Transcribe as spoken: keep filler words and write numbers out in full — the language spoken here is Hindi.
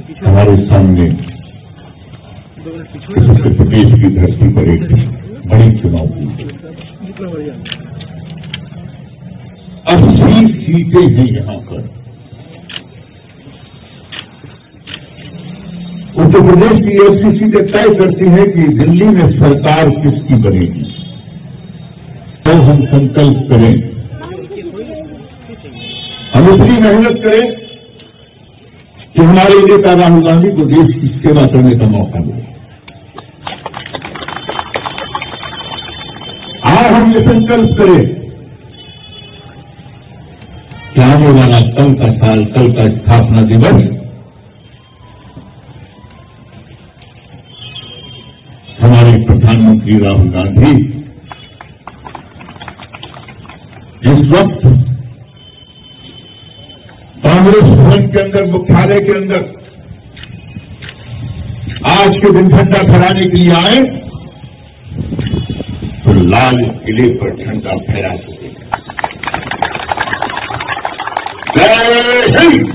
हमारे सामने उत्तर प्रदेश की धरती पर एक बड़ी चुनौती है। अस्सी सीटें हैं यहां पर। उत्तर प्रदेश की अस्सी सीटें तय करती है कि दिल्ली में सरकार किसकी बनेगी। तो हम संकल्प करें, हम इतनी मेहनत करें कि हमारे नेता राहुल गांधी को देश की सेवा करने का मौका मिले। आज हम ये संकल्प करें कि आने वाला कल का साल, कल का स्थापना दिवस हमारे प्रधानमंत्री राहुल गांधी इस वक्त कांग्रेस भवन के अंदर, मुख्यालय के अंदर आज के दिन झंडा फहराने के लिए आए तो लाल किले पर झंडा फहरा सके। जय हिंद।